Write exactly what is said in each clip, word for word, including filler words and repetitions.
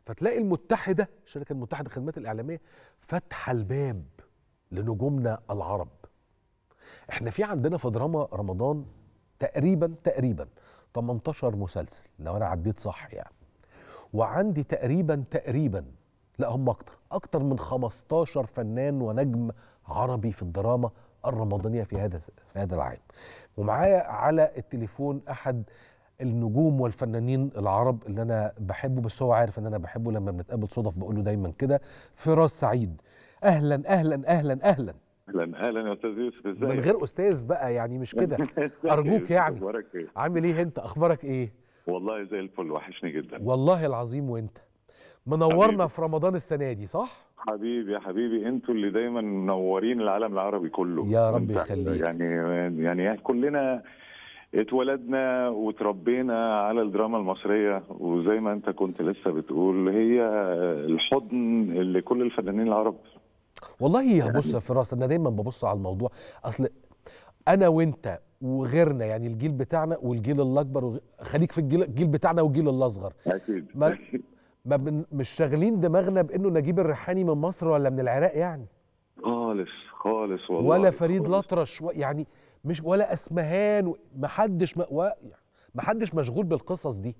فتلاقي المتحده، الشركه المتحده للخدمات الاعلاميه، فاتحه الباب لنجومنا العرب. احنا في عندنا في دراما رمضان تقريبا تقريبا تمنتاشر مسلسل لو انا عديت صح يعني، وعندي تقريبا تقريبا لا هم اكتر اكتر من خمستاشر فنان ونجم عربي في الدراما الرمضانيه في هذا في هذا العام. ومعايا على التليفون احد النجوم والفنانين العرب اللي انا بحبه، بس هو عارف ان انا بحبه، لما بنتقابل صدف بقول له دايما كده. فراس سعيد، اهلا اهلا اهلا اهلا. اهلا اهلا يا استاذ يوسف، ازيك؟ من غير استاذ بقى يعني، مش كده ارجوك يعني. عامل ايه انت؟ اخبارك ايه؟ والله زي الفل، وحشني جدا والله العظيم. وانت منورنا حبيبي. في رمضان السنه دي صح؟ حبيبي يا حبيبي، انتوا اللي دايما منورين العالم العربي كله يا رب يخليك. يعني يعني كلنا اتولدنا وتربينا على الدراما المصريه، وزي ما انت كنت لسه بتقول هي الحضن اللي كل الفنانين العرب. والله يا يعني بص يا فراس، انا دايما ببص على الموضوع، اصل انا وانت وغيرنا يعني الجيل بتاعنا والجيل الاكبر وغ... خليك في الجيل, الجيل بتاعنا والجيل الاصغر. اكيد ما, ما بن... مش شاغلين دماغنا بانه نجيب الريحاني من مصر ولا من العراق يعني، خالص خالص والله، ولا فريد الأطرش يعني، مش ولا اسمهان، ما حدش ما, و... ما حدش مشغول بالقصص دي.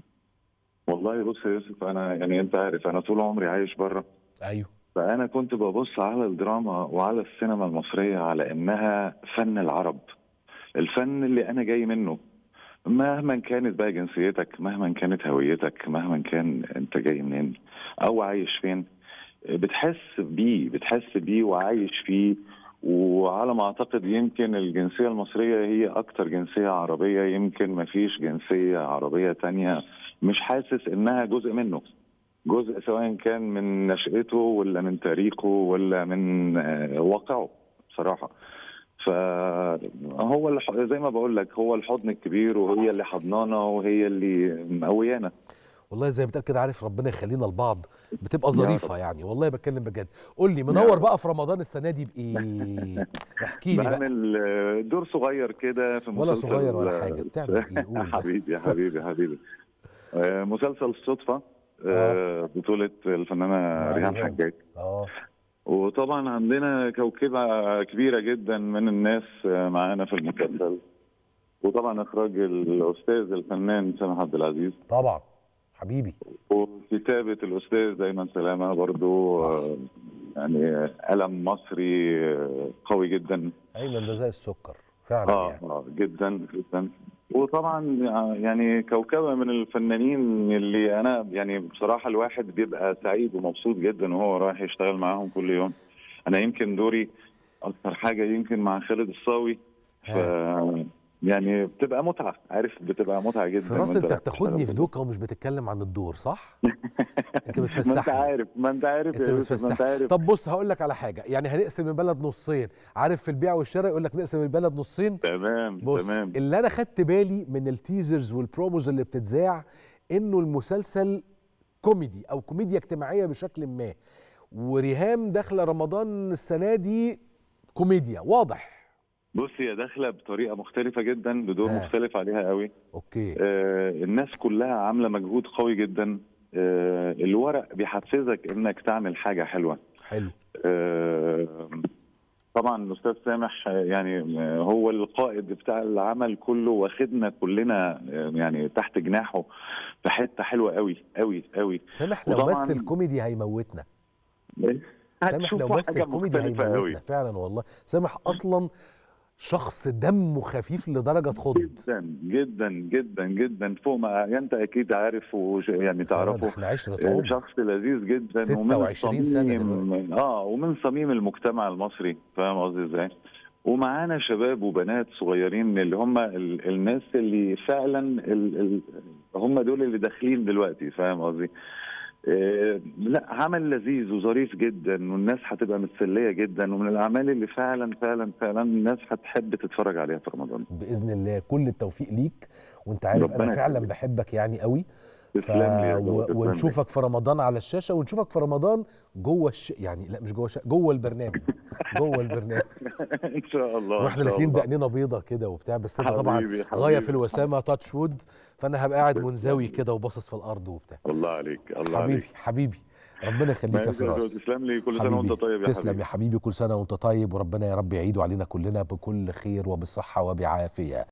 والله بص يا يوسف، انا يعني انت عارف انا طول عمري عايش بره. ايوه. فأنا كنت ببص على الدراما وعلى السينما المصرية على إنها فن العرب، الفن اللي أنا جاي منه، مهما كانت بقى جنسيتك، مهما كانت هويتك، مهما كان أنت جاي منين أو عايش فين، بتحس بيه بتحس بيه وعايش فيه. وعلى ما أعتقد يمكن الجنسية المصرية هي أكتر جنسية عربية، يمكن ما فيش جنسية عربية تانية مش حاسس إنها جزء منه، جزء سواء كان من نشأته ولا من تاريخه ولا من واقعه بصراحة. فهو زي ما بقول لك، هو الحضن الكبير وهي اللي حضنانا وهي اللي مقويانا. والله زي ما بتقول كده، عارف ربنا يخلينا لبعض، بتبقى ظريفة يعني، والله بتكلم بجد. قول لي منور بقى في رمضان السنة دي بإيه؟ احكي لي بقى. بعمل دور صغير كده في مسلسل، ولا صغير ولا حاجة، بتعمل إيه؟ قول. حبيبي حبيبي حبيبي مسلسل الصدفة، آه. بطولة الفنانة ريهام حجاج. اه وطبعا عندنا كوكبة كبيرة جدا من الناس معانا في المسلسل، وطبعا اخراج الاستاذ الفنان سامح عبد العزيز طبعا حبيبي، وكتابة الاستاذ دايما سلامة برضو صح. يعني قلم مصري قوي جدا. ايمن ده زي السكر فعلا اه يعني. اه جدا جدا. وطبعا يعني كوكبه من الفنانين اللي انا يعني بصراحه الواحد بيبقى سعيد ومبسوط جدا وهو رايح يشتغل معاهم كل يوم. انا يمكن دوري اكتر حاجه يمكن مع خالد الصاوي، ف يعني بتبقى متعه، عارف بتبقى متعه جدا. فراس انت بتاخدني في دوكه ومش بتتكلم عن الدور صح؟ انت بتفسحني. ما انت عارف ما انت عارف انت بتفسحني. طب بص هقول لك على حاجه، يعني هنقسم البلد نصين، عارف في البيع والشراء يقول لك نقسم البلد نصين. تمام بص تمام. اللي انا خدت بالي من التيزرز والبروموز اللي بتتذاع انه المسلسل كوميدي او كوميديا اجتماعيه بشكل ما، وريهام داخله رمضان السنه دي كوميديا واضح. بص هي داخله بطريقه مختلفه جدا، بدور آه. مختلف عليها قوي. اوكي. آه الناس كلها عامله مجهود قوي جدا. آه الورق بيحفزك انك تعمل حاجه حلوه. حلو. آه طبعا الاستاذ سامح يعني هو القائد بتاع العمل كله، واخدنا كلنا يعني تحت جناحه في حته حلوه قوي قوي قوي. سامح لو مثل كوميدي هيموتنا. سامح لو مثل كوميدي هيموتنا فعلا والله. سامح اصلا شخص دمه خفيف لدرجه تخض جدا جدا جدا جدا، فوق ما انت اكيد عارف ويعني تعرفه. احنا عشرة عمر. شخص لذيذ جدا ستة وعشرين سنة دلوقتي. اه ومن صميم المجتمع المصري، فاهم قصدي ازاي؟ ومعانا شباب وبنات صغيرين اللي هم ال الناس اللي فعلا ال ال هم دول اللي داخلين دلوقتي، فاهم قصدي؟ إيه لا عمل لذيذ وظريف جدا، والناس هتبقى متسليه جدا، ومن الاعمال اللي فعلا فعلا فعلا الناس هتحب تتفرج عليها في رمضان باذن الله. كل التوفيق ليك، وانت عارف انا فعلا بحبك يعني قوي، ف... و... ونشوفك في رمضان على الشاشه، ونشوفك في رمضان جوه الش... يعني لا مش جوه الش... جوه البرنامج جوه البرنامج ان شاء الله. واحنا الاثنين دقننا بيضه كده وبتاع، بس انت طبعا حبيبي حبيبي غايه في الوسامه، تاتش وود، فانا هبقى قاعد منزوي كده وباصص في الارض وبتاع. الله عليك الله حبيبي عليك حبيبي ربنا يخليك يا فراس. تسلم لي، كل سنه وانت طيب يا تسلم حبيبي. يا حبيبي، كل سنه وانت طيب، وربنا يا رب يعيده علينا كلنا بكل خير وبالصحه وبعافيه.